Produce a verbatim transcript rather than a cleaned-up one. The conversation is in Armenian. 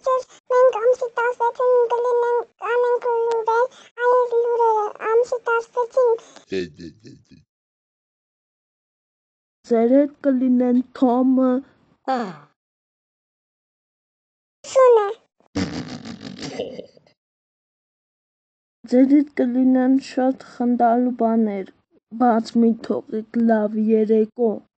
Ջեր, մենք ամսի տասնվեցին կլինենք, կանենք լուրեր, այս լուրերը ամսի տասնվեցին Ձեր հետ կլինեն Թոմը, Սունը, ձեր հետ կլինեն շատ խնդալու բաներ, բաց մի թողեք, լավ երեկո։